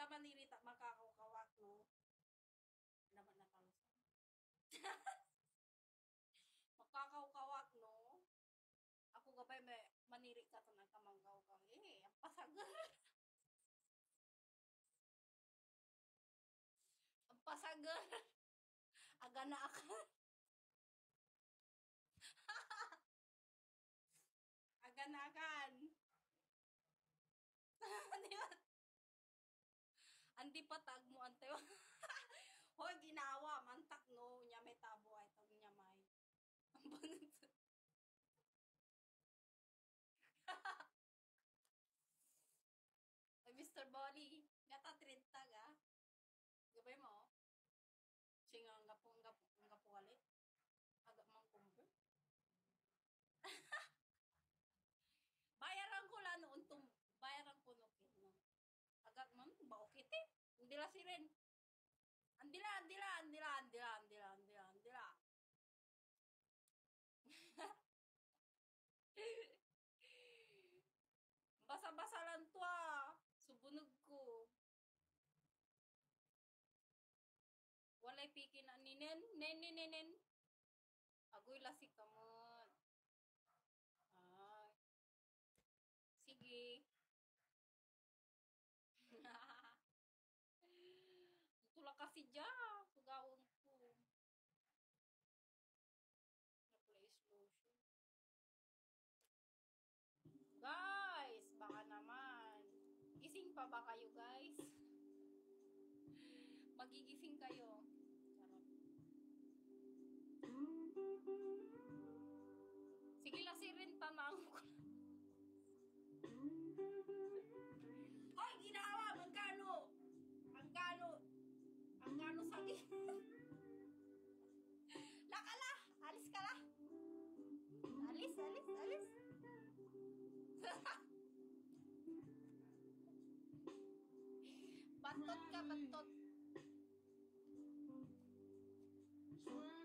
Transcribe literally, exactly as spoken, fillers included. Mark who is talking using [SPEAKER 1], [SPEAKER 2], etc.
[SPEAKER 1] Kada manirita makakawak no. Naman na talo sa. Makakawak no. Ako gabay may maniri ka to nagkamanggaw ka. Eh, ang pasagal. Ang pasagal. Aga na ako. Aga na akan. Andi patag mo ante. Hoy ginawa mantak no nya may tabo ay tag nya may. Ang banat. Ay mister Bolly, gata trenta ga. Gabay mo. Singa nga po nga po nga po walit. Aga mang kumbe. Bayaran ko la noon tum bayaran ko no kino. Agak man ba okay te? Andila si Ren. Andila, andila, andila, andila, andila, andila, andila. Basa-basa lang to ah. Subunog ko. Walay piki na ninen, nen, nen, nen, nen. Agoy lasik kamot. Ay. Sige. Tulak kasi dya. Sugawon ko. Na-place lotion. Guys, baka naman. Gising pa ba kayo, guys? Magigising kayo. Charot. Sige lang si Rin, tanang ko. Hoy, ginawa! Magkano? Magkano? Magkano sa gin? Laka la! Alis ka la! Alis, alis, alis! Bantot ka, bantot.